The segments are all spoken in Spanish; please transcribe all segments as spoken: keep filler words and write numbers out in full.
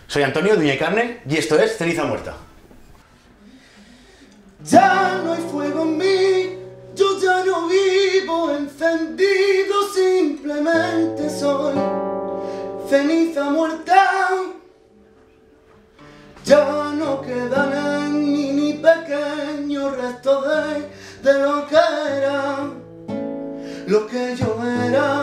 Soy Antonio, Dueña y Carne, y esto es Ceniza Muerta. Ya no hay fuego en mí, yo ya no vivo encendido, simplemente soy ceniza muerta. Ya no quedan en mí ni pequeños restos de, de lo que era, lo que yo era.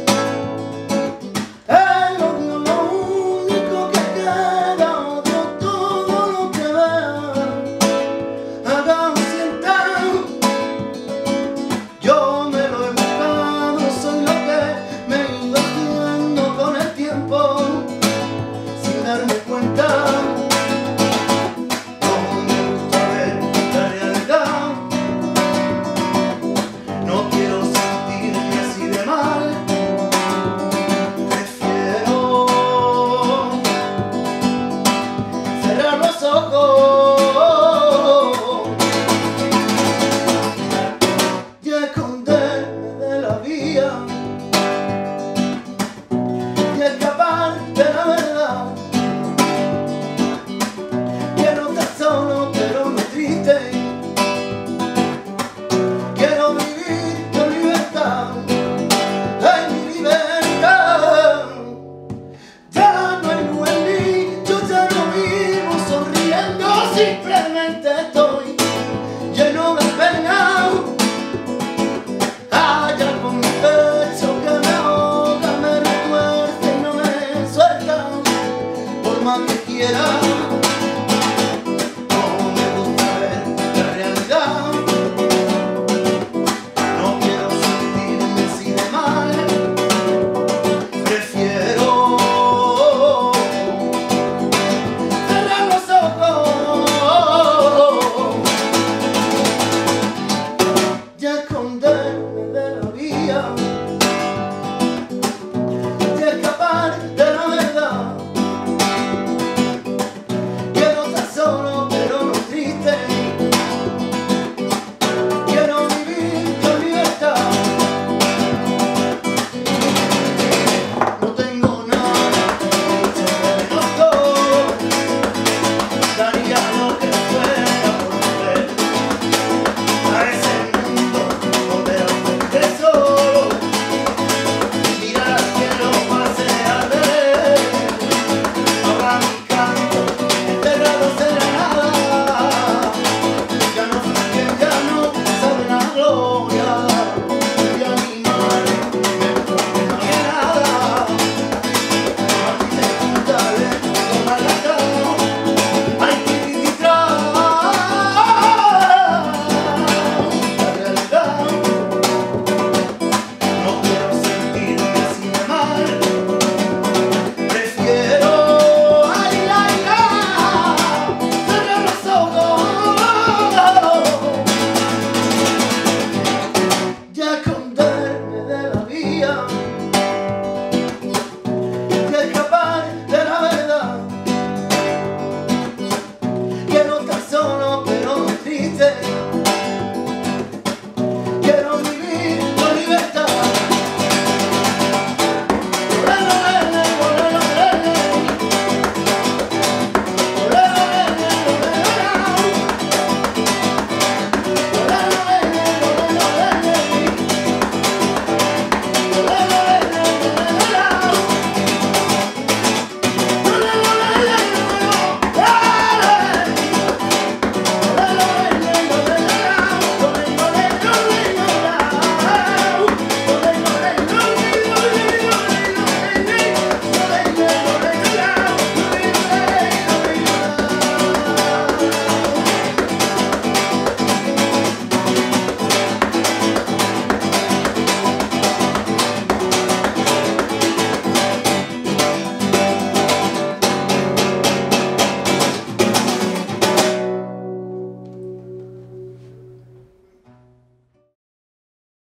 El odio lo único que queda, odio todo lo que vea, haga o sienta. Yo me lo he buscado, soy lo que me he ido haciendo con el tiempo, sin darme cuenta. Y esconderme de la vía y escapar de la verdad. Quiero estar solo pero no triste, quiero vivir con libertad, en mi libertad. Ya no hay luz en mí, yo ya no vivo sonriendo, simplemente estoy lleno de pena. Hay algo en mi pecho que me ahoga, me retuerce y no me suelta, por más que quiera.